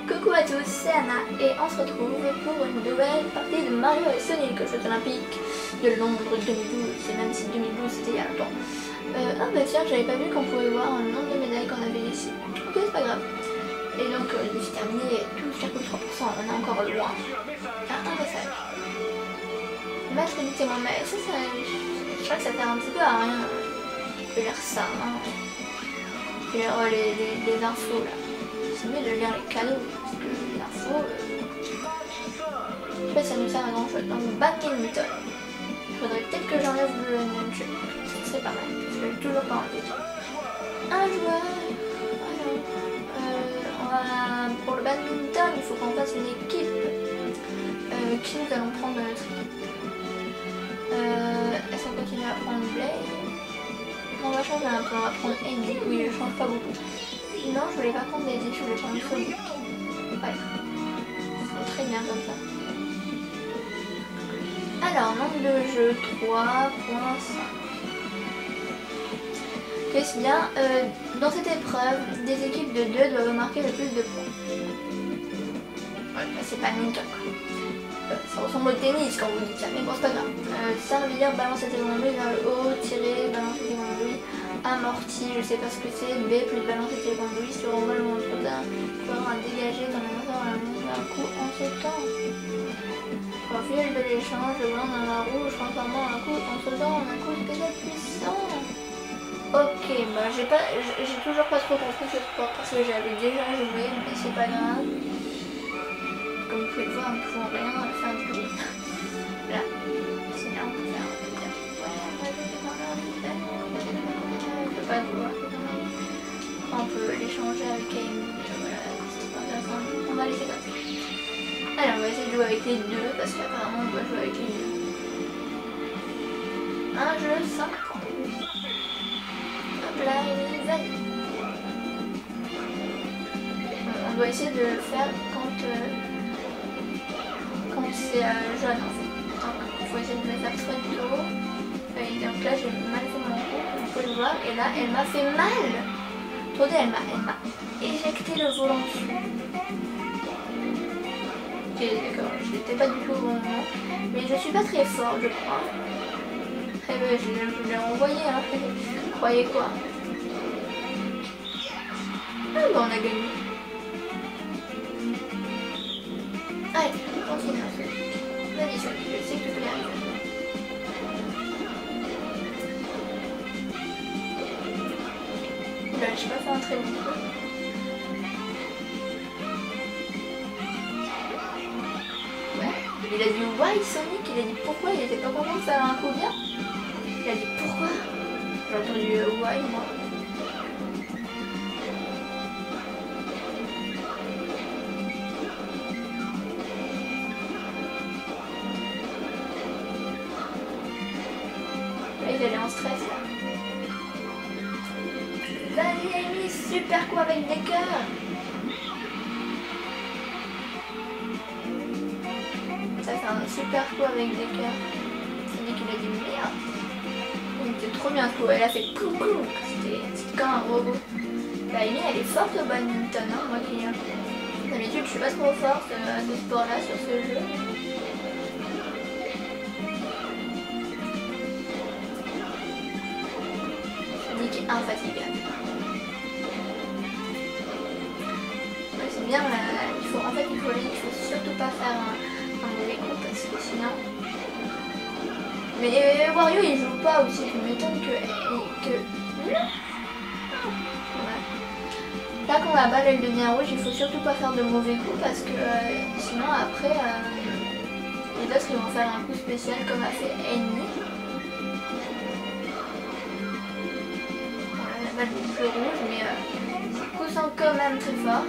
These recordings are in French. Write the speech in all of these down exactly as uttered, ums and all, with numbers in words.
Coucou à tous, c'est Anna et on se retrouve pour une nouvelle partie de Mario et Sonic aux Jeux Olympiques de Londres deux mille douze, et même si deux mille douze c'était il y a longtemps. Euh, ah bah tiens, j'avais pas vu qu'on pouvait voir le nombre de médailles qu'on avait ici. Ok, c'est pas grave. Et donc euh, le défi terminé, douze virgule trois pour cent, on est encore loin. Ah, un message. Match témoin, mais ça, ça, je crois que ça sert un petit peu à rien de lire ça. Hein. De lire les, les, les infos là. C'est mieux de lire les cadeaux, parce que les infos, euh... je sais pas si ça nous sert à grand chose. Donc badminton. Il faudrait peut-être que j'enlève le nunchuk. Ce serait pas mal, parce que j'ai toujours pas enlevé. Un joueur. Alors, euh, on va... pour le badminton, il faut qu'on fasse une équipe. Euh, qui nous allons prendre dans notre équipe. Euh, Est-ce qu'on continue à prendre Blade? On va changer un peu, on va prendre Eddie. Oui, je change pas beaucoup. Non, je voulais pas prendre Eddie, je voulais prendre Sonic. Ouais. C'est très bien comme ça. Alors, nombre de jeux, trois virgule cinq. Ok, c'est bien. Euh, dans cette épreuve, des équipes de deux doivent marquer le plus de points. Ouais, bah, c'est pas Nintendo. Ça ressemble au tennis quand vous dites ça, mais bon, c'est pas grave. Euh, servir, balancer tes grenouilles vers le haut, tirer, balancer tes grenouilles, amorti, je sais pas ce que c'est, B plus balancer tes grenouilles, sur envol ou entre d'un, faudra dégager ton avantage à monter un coup en sautant. Pour enfiler le bel échange, le blanc dans la rouge, transformant un coup en sautant en un coup de pédale puissant. Ok, bah j'ai pas, j'ai toujours pas trop compris ce sport parce que j'avais déjà joué, mais c'est pas grave. Comme vous pouvez le voir, il ne faut rien faire du bruit. Là, c'est là, on peut faire un peu de... Ouais, on va jouer dans la vitesse. On peut pas le voir. On peut l'échanger avec Amy. Voilà, c'est pas intéressant. On va laisser comme ça. Allez, on va essayer de jouer avec les deux parce qu'apparemment on doit jouer avec les deux. Un jeu, cinq points. Hop là, il valide. On doit essayer de le faire quand... Euh, c'est euh, jaune en fait. Donc il faut essayer de le faire très tôt. Et donc là j'ai mal fait mon coup, vous pouvez le voir. Et là elle m'a fait mal. Attendez, elle m'a elle m'a éjecté le volant dessus. Ok, d'accord, je n'étais pas du tout au bon moment. Mais je suis pas très fort je crois. Eh ben je l'ai envoyé hein. Vous croyez quoi? Ah bah on a gagné. Allez, continue. Vas-y, je sais que tu peux y arriver. Là, je vais pas faire un très bon coup. Ouais, il a dit why Sonic, il a dit pourquoi, il était pas content de faire un coup bien. Il a dit pourquoi. J'ai entendu euh, why moi. Il est en stress là. Vas-y Amy, super coup avec des cœurs. Ça fait un super coup avec des cœurs. C'est lui qui l'a dit merde. C'était trop bien ce coup, elle a fait coucou. C'était comme un robot. Bah Amy elle est forte au badminton, hein, moi qui... D'habitude je suis pas trop forte à ce sport là, sur ce jeu. Infatigable. Ouais, c'est bien, là, il faut, en fait il faut, il faut surtout pas faire un, un mauvais coup parce que sinon... Mais euh, Wario il joue pas aussi, je m'étonne que... que... Ouais. Là quand la balle elle devient rouge, il faut surtout pas faire de mauvais coups parce que euh, sinon après euh, les autres ils vont faire un coup spécial comme a fait Amy. Le plus rouge, mais euh, ces coups sont quand même très forts.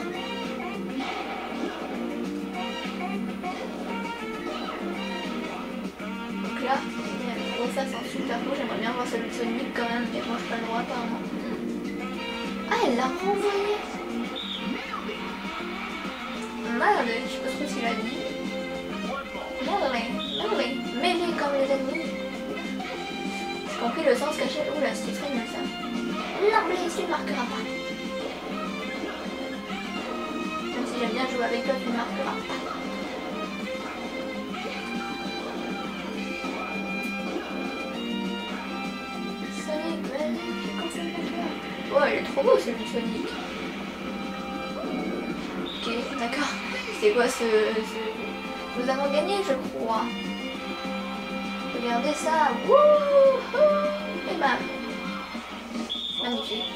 Donc là, pour ça c'est un super coup. J'aimerais bien voir celui de Sonic quand même, mais bon, je pas le droit apparemment. Ah, elle l'a renvoyé. Merde, je sais pas trop ce qu'il a dit. Merde, merde, mêlée comme les ennemis. J'ai compris le sens caché. Oula, c'était très nul ça. Non, mais il ne marquera pas. Même si j'aime bien jouer avec toi, tu ne marqueras pas. Sonic, vas-y, concentre-toi. Oh, il est trop beau celui de Sonic. Ok, d'accord. C'est quoi ce, ce... Nous avons gagné, je crois. Regardez ça. Wouhou! Et bam. Magnifique.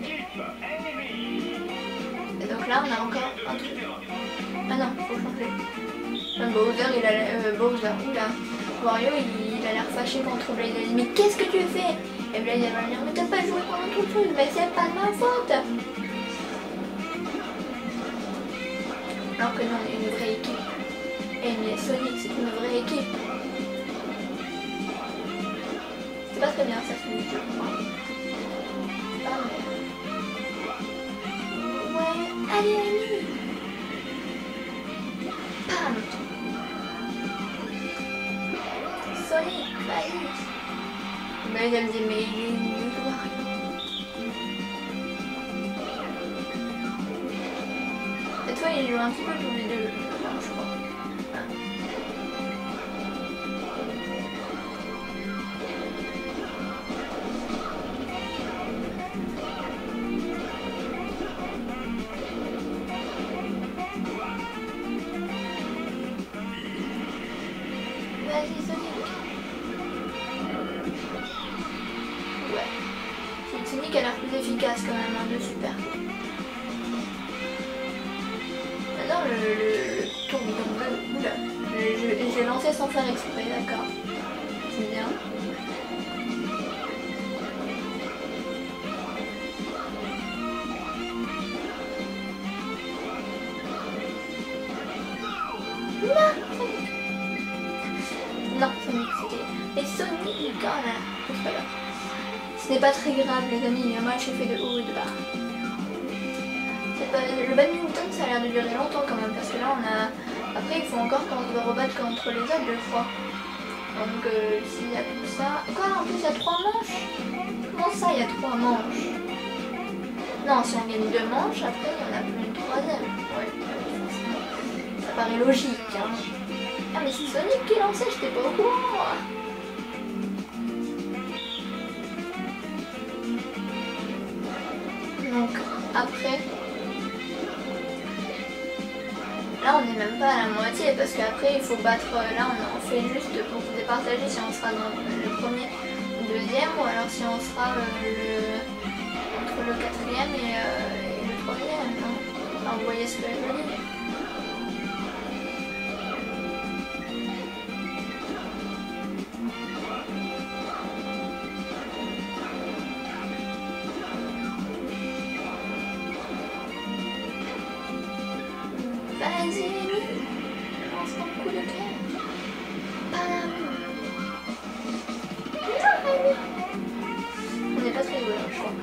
Et donc là, on a encore un truc. Ah non, faut changer. Euh, Bowser, il a l'air... Euh, Bowser, oula. Wario, il, il a l'air fâché contre Blaze. Il dit, mais qu'est-ce que tu fais? Et Blaze, il va lui dire, mais t'as pas joué pendant tout le truc. Mais c'est pas de ma faute. Alors que non, on est une vraie équipe. Et mais Sonic, c'est une vraie équipe. C'est pas très bien ça, Sonic, je crois. Pas mal. Ouais, allez, allez. Pam. Sonic, vas-y. Mais elle me dit, mais il est nul, Wario. Cette fois, il joue un petit peu tous les deux, enfin, je crois. Vas-y, Sonic. Ouais. Sonic a l'air plus efficace quand même, hein, de super. J'adore le, le, le tourbillon bleu. Oula. J'ai lancé sans faire exprès, d'accord. C'est bien. Non, non, Sonic, c'était... Et Sonic, oh là, c'est pas grave. Ce n'est pas très grave, les amis, moi j'ai fait de haut et de bas. Pas... Le badminton, ça a l'air de durer longtemps quand même, parce que là on a... Après, il faut encore qu'on se va rebattre contre les autres deux fois. Donc, euh, s'il y a tout ça... Quoi, en plus, il y a trois manches? Comment ça, il y a trois manches? Non, si on gagne deux manches, après, il n'y en a plus une troisième. Ouais, ça paraît logique, hein. Ah mais c'est Sonic qui lançait, j'étais pas au courant moi. Donc après, là on n'est même pas à la moitié parce qu'après il faut battre, là on en fait juste pour se départager si on sera dans le premier ou le deuxième ou alors si on sera euh, le, entre le quatrième et, euh, et le troisième. Hein. Enfin, vous voyez ce que je veux dire. Vas-y, lance ton coup de cœur. Bam. On n'est pas très doué, je crois.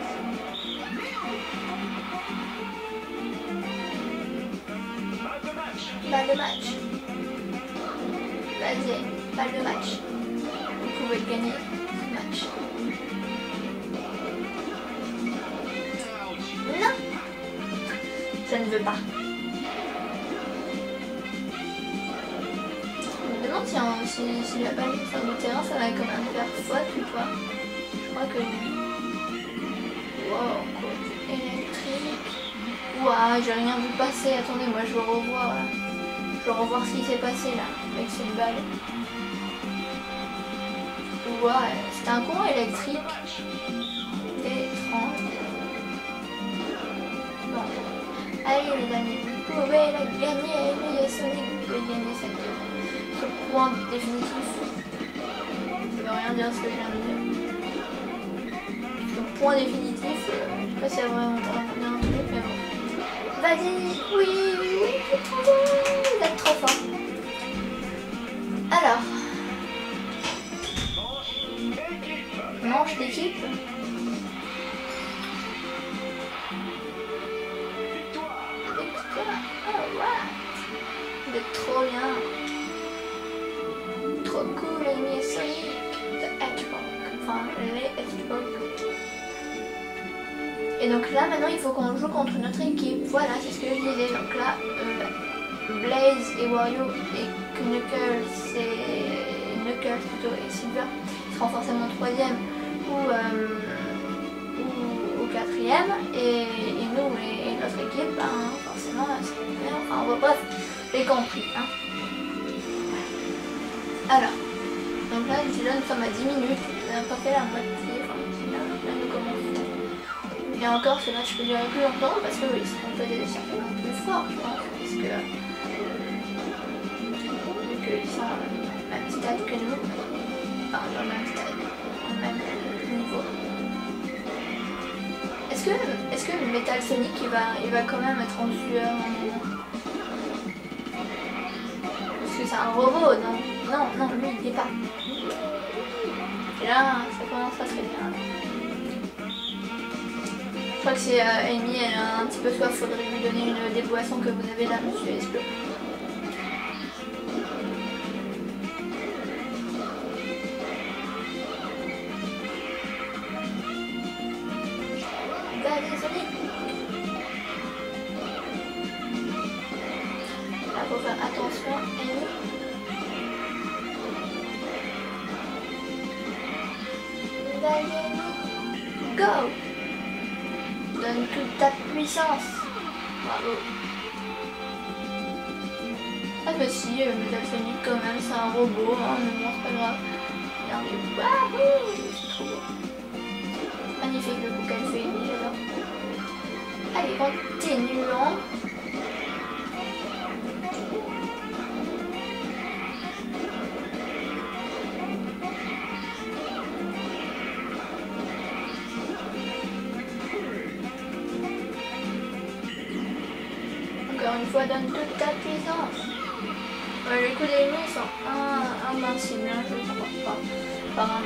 Balle de match. Vas-y, balle de match. Vous pouvez gagner ce match. Non. Je ne veux pas. Si, on, si, si la balle est sur le terrain, ça va quand même faire faute ou pas? Je crois que oui. Wow, coach électrique. Ouah, j'ai rien vu passer. Attendez, moi je veux revoir là. Je veux revoir ce qui s'est passé là avec cette balle. Ouah, c'était un courant électrique. Étrange. Bon. Allez les amis, vous pouvez la gagner. Les Sonic, vous pouvez gagner cette game. Point définitif. Ça veut rien dire ce que je viens de dire. Le point définitif, euh, je sais pas si ça va vraiment dire un truc, mais bon. Vas-y, oui, oui, oui, trop bon, vous êtes trop fort. Alors, manche d'équipe. Victoire. Oh, ouais. Vous êtes trop bien. Trop cool, les amis, Sonic the Hedgehog. Enfin, les Hedgehogs. Et donc là, maintenant, il faut qu'on joue contre notre équipe. Voilà, c'est ce que je disais. Donc là, Blaze et Wario et que Knuckles et Knuckles plutôt et Silver seront forcément troisième ou, euh, ou au quatrième et, et nous et, et notre équipe ben, forcément c'est première. Enfin bref, j'ai compris hein. Alors donc là déjà nous sommes à dix minutes, on n'a pas fait la moitié, enfin là, là nous commençons. Et encore ce match peut durer plus longtemps parce que oui, on peut des champions plus forts je pense parce que vu qu'ils sont au même stade que nous, enfin dans le même stade, au même niveau. Est-ce que, est-ce que Metal Sonic il va, il va quand même être en sueur un moment? Parce que c'est un robot, non? Non, non, lui il est pas. Et là, ça commence à se faire bien. Je crois que c'est euh, Amy, elle a un petit peu soif, faudrait lui donner une des boissons que vous avez là, monsieur Esplot. Allez, Sonic. Là, faut faire attention, Amy. Allez, go! Donne toute ta puissance. Bravo. Ah bah si, euh, Metal Sonic quand même, c'est un robot, hein, mais bon c'est pas grave. Regardez, waouh, c'est trop beau. Magnifique le coup qu'elle fait, j'adore. Allez, continuons. Encore une fois, donne toute ta puissance. Euh, les coups d'ennemis sont in invincibles, hein, je ne crois pas. Apparemment.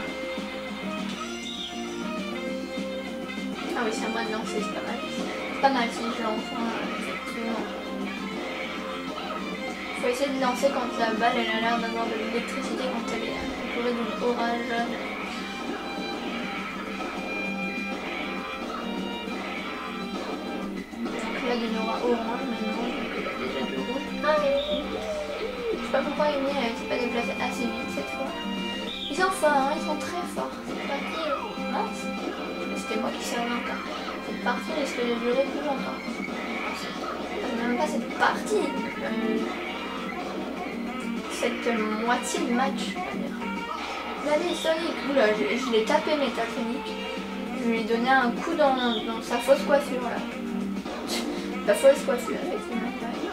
Ah oui, c'est à moi de lancer, c'est pas mal. C'est pas mal si je lance, hein, effectivement. Faut essayer de lancer quand la balle elle a l'air d'avoir de l'électricité quand elle est entourée d'une aura jaune. Là d'une aura orange maintenant, donc il y a déjà de rouge. Ah mais je sais pas pourquoi Amy elle s'est pas déplacée assez vite cette fois. Ils sont forts, hein, ils sont très forts. Cette partie, euh, mince, c'était moi qui servais encore. Cette partie risque de durer plus longtemps. Enfin, même pas cette partie, euh, cette moitié de match, on va dire. Allez Sonic, oula, je, je l'ai tapé Metal Sonic. Je lui ai donné un coup dans, dans sa fausse coiffure là. La fausse coiffure, effectivement.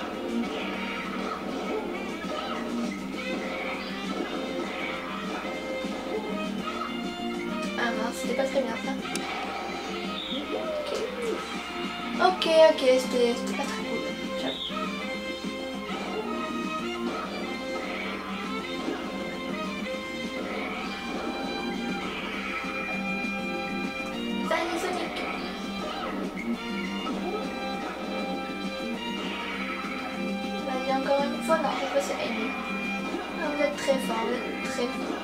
Ah mince, c'était pas très bien ça. Ok, ok, ok, c'était pas très cool. Ciao. Salut Sonic. Encore une fois, non, je crois que c'est Amy. Ah, vous êtes très fort, vous êtes très fort.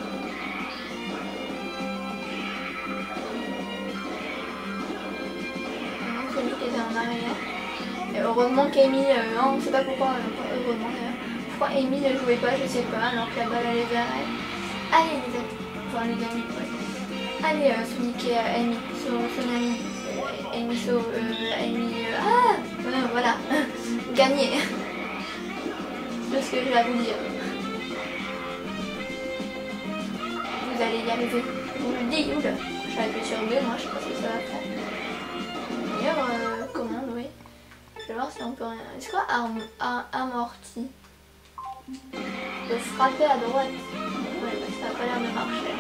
Non, Sonic était en arrière. Et heureusement qu'Amy, euh, non, on ne sait pas pourquoi, euh, heureusement d'ailleurs. Pourquoi Amy ne jouait pas, je sais pas, alors que la balle allait vers elle. Allez les amis, enfin les amis, ouais. Allez euh, Sonic et euh, Amy, son, son ami. Euh, Amy sauve, euh, Amy, euh, ah, euh, voilà, gagné. C'est ce que j'ai à vous dire. Vous allez y arriver. Je vous le dis, oula. J'ai appuyé sur B, moi je sais pas ce que ça va faire. D'ailleurs, euh, commande, oui. Je vais voir si on peut rien. Est-ce quoi arme, ar amorti? On peut frapper à droite. Ouais, bah, ça a pas l'air de marcher.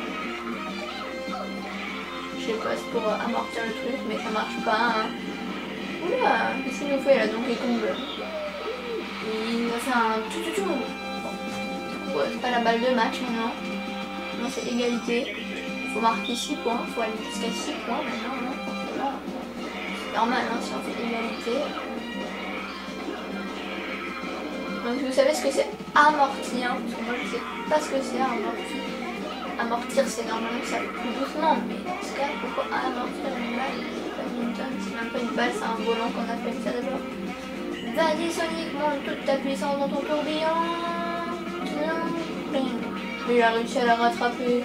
Je sais pas, c'est pour euh, amortir le truc, mais ça marche pas. Hein. Oula, qu'est-ce qu'il nous fait là, Donkey Kong? Il a fait un tout tout tout. Bon, ouais, c'est pas la balle de match maintenant. Non, c'est égalité. Il faut marquer six points. Il faut aller jusqu'à six points maintenant. Non, c'est normal hein, si on fait égalité. Donc vous savez ce que c'est amortir, hein, parce que moi je sais pas ce que c'est amortir. Amortir c'est normalement ça plus doucement, mais dans ce cas pourquoi amortir une balle? Badminton, c'est même pas une balle, c'est un volant qu'on appelle ça d'abord. Vas-y Sonic, monte toute ta puissance dans ton tourbillon. Il a réussi à la rattraper.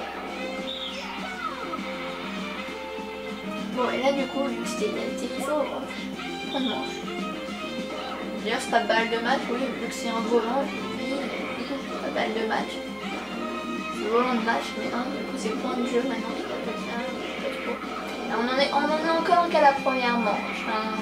Bon, et là du coup, vu que c'était égalité, il faut prendre manche. D'ailleurs, c'est pas balle de match, oui, vu que c'est un volant, oui, pas balle de match. C'est volant de match, mais hein, du coup, c'est point de jeu maintenant, je peux pas trop. Là, on en est, on en est encore qu'à la première manche. Hein.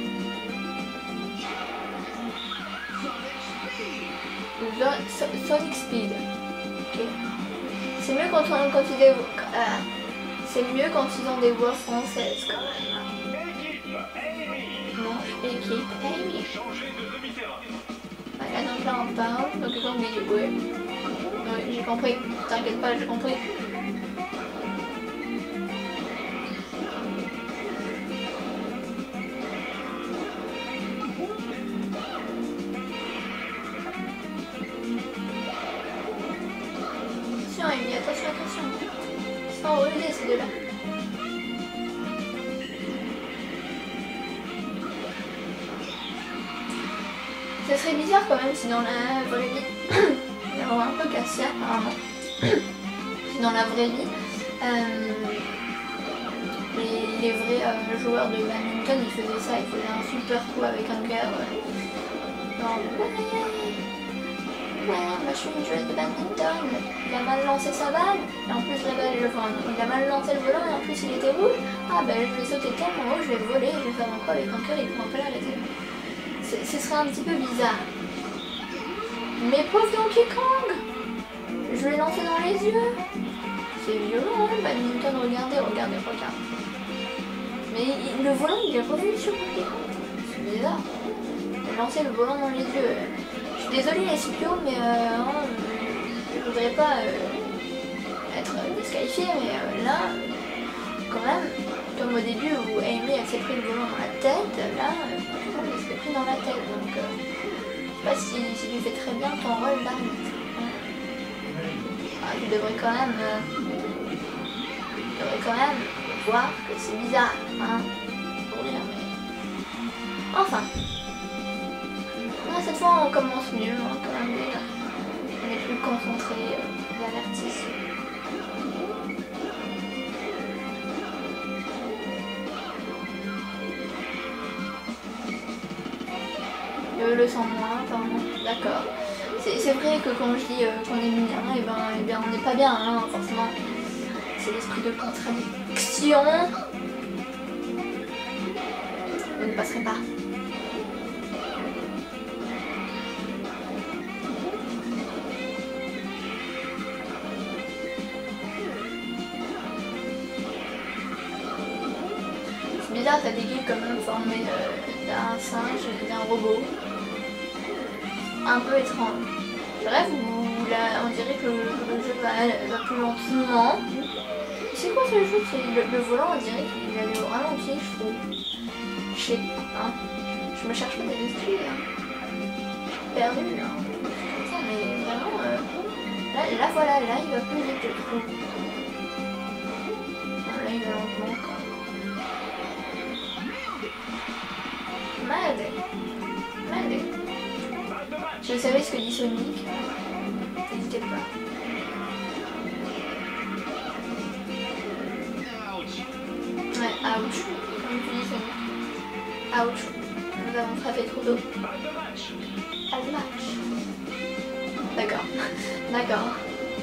So Sonic Speed. Ok. C'est mieux quand, on, quand ils euh, c'est mieux quand ils ont des voix françaises quand même. Manche, équipe, Amy. Voilà, donc là on parle, donc ils ont oublié de jouer. Oui, j'ai compris, t'inquiète pas, j'ai compris. Attention Amy, attention, attention. Ils sont enrôlés ces deux-là. Ce serait bizarre quand même si dans la vraie vie, on va un peu cassé apparemment, si dans la vraie vie, euh, les, les vrais euh, joueurs de badminton ils faisaient ça, ils faisaient un super coup avec un cœur, euh, genre ouais, ouais, moi je suis une joueuse de badminton, il a mal lancé sa balle, et en plus la balle, enfin, il a mal lancé le volant et en plus il était rouge, ah ben je vais sauter tellement haut, je vais voler, je vais faire un coup avec un cœur, il pourra pas l'arrêter. Ce serait un petit peu bizarre. Mais pauvre Donkey Kong, je l'ai lancé dans les yeux. C'est violent, hein, le badminton, regardez, regardez, regardez. Mais il, le volant, il est revenu sur Donkey Kong. C'est bizarre. J'ai lancé le volant dans les yeux. Je suis désolée les C P O, mais euh, hein, je voudrais pas euh, être disqualifiée, mais euh, là, quand même, comme au début où Amy elle s'est pris le volant dans la tête, là, euh, elle s'est pris dans la tête. Donc, euh, je sais pas si, si tu fais très bien ton rôle là. Ah, tu devrais quand même, euh, tu devrais quand même voir que c'est bizarre, hein, pour dire, mais enfin. Ah, cette fois on commence mieux, hein, quand même déjà. On est plus concentré, euh, avertis. Euh, le sang moins, apparemment, d'accord. C'est vrai que quand je dis euh, qu'on est bien, et ben, et bien on n'est pas bien, hein, forcément. C'est l'esprit de contradiction. Je ne passerai pas. C'est bizarre cette équipe quand même formée euh, d'un singe et d'un robot. Un peu étrange. Bref, vous, là, on dirait que le, le jeu va, va plus lentement. C'est quoi ce jeu? Le, le volant, on dirait qu'il allait au ralenti, je trouve. Je sais pas. Hein. Je me cherche pas des excuses. Hein. Je suis perdue. Hein. Ça, mais vraiment, euh, là, là, voilà, là, il va plus vite, je trouve. Non, là, il va lentement, quoi. Malade. Malade. Je savais ce que dit Sonic. N'hésitez pas. Ouais, ouch. Comme tu dis Sonic. Ouch. Nous avons frappé trop d'eau. Pas de match. D'accord. D'accord.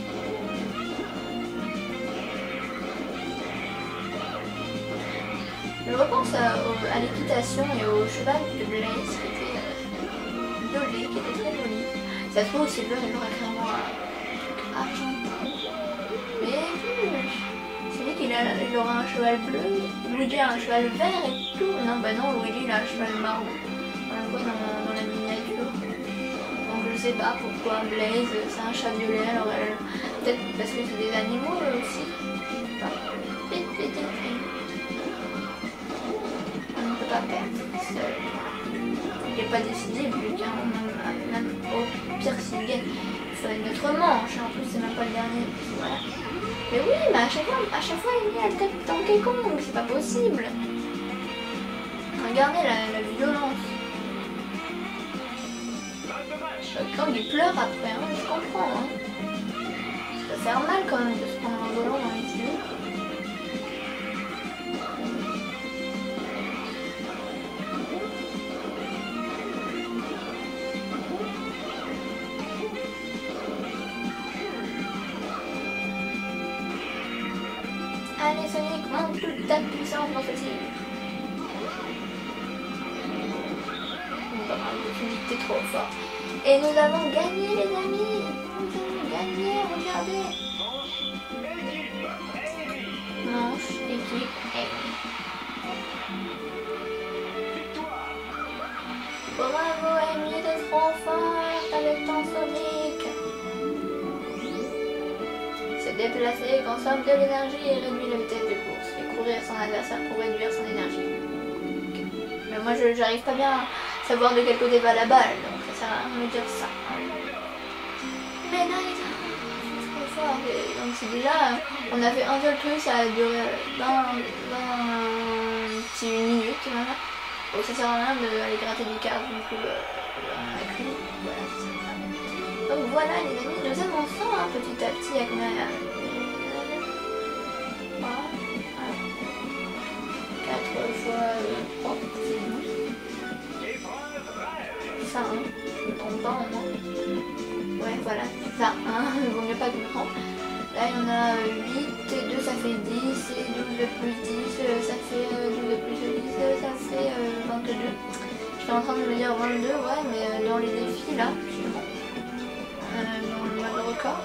Je repense à, à l'équitation et au cheval de Blaze qui était euh, violet, qui était très joli. Ça se trouve aussi Silver il aura clairement un argentin. Mais c'est lui qu'il il aura un cheval bleu, Luigi a un cheval vert et tout. Non bah non, Luigi il a un cheval marron. On le voit dans, dans la miniature. Donc je sais pas pourquoi Blaze c'est un chat violet, alors elle... peut-être parce que c'est des animaux eux aussi. Je sais pas. Vite, vite, vite. Pas perdre seul. Il n'est pas décidé, vu qu'un même, même au pire s'il gagne, il faudrait une autre manche. En plus, c'est même pas le dernier. Voilà. Mais oui, mais à chaque fois, à chaque fois, il y a le tête dans quelconque, c'est pas possible. Regardez la, la violence. Quand il pleure après, hein, je comprends. Hein. Ça va faire mal quand même de se prendre un volant dans les yeux. Allez Sonic, monte toute ta puissance dans ce tir. Sonic, t'es trop fort. Et nous avons gagné les amis. Nous avons gagné, regardez. Manche, équipe, Amy. Bravo Amy, t'es trop forte avec ton Sonic. Se déplacer consomme de l'énergie et réduit la vitesse de course. Et courir son adversaire pour réduire son énergie. Okay. Mais moi je j'arrive pas bien à savoir de quel côté va la balle, donc ça sert à rien de me dire ça. Mais non, c'est trop fort. Et donc c'est déjà, on a fait un seul truc, ça a duré vingt, vingt-huit minutes. Voilà. Donc ça sert à rien d'aller gratter des cartes, du coup euh, on a cru. Voilà, ça sert à rien. Donc voilà les amis, nous avançons hein, petit à petit avec ma... quatre fois trois, c'est douze. Ça, hein, je me trompe pas en moi. Ouais, voilà, ça, hein, il vaut mieux pas que je me trompe. Là, il y en a huit, et deux, ça fait dix, et douze plus dix, ça fait douze plus dix, ça fait vingt-deux. J'étais en train de me dire vingt-deux, ouais, mais dans les défis, là, justement, euh, dans le mode record,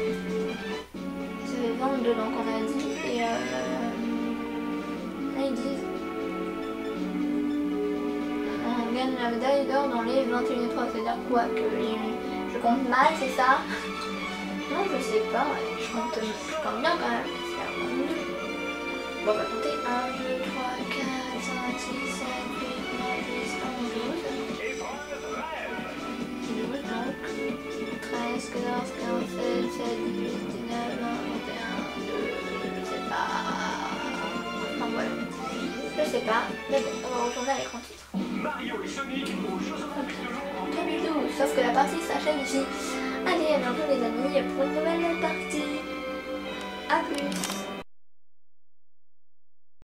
ça fait vingt-deux, donc on a dit, et euh, là, ils disent, on gagne la médaille d'or dans les vingt et une épreuves, c'est-à-dire quoi, que je compte mal, c'est ça? Non, je sais pas, je compte, je compte bien quand même. Bon, on va compter un, deux, trois, quatre, cinq, six, sept, huit, neuf, dix, onze, douze. douze donc. treize, quatorze, quinze, seize, dix-sept, dix-huit, dix-neuf, vingt, vingt et un, deux, je sais pas. Enfin voilà. Je sais pas, mais bon, on va retourner à l'écran titre. Mario et Sonic aux Jeux Olympiques de Londres deux mille douze, sauf que la partie s'achève ici. Allez, à bientôt les amis pour une nouvelle partie. A plus.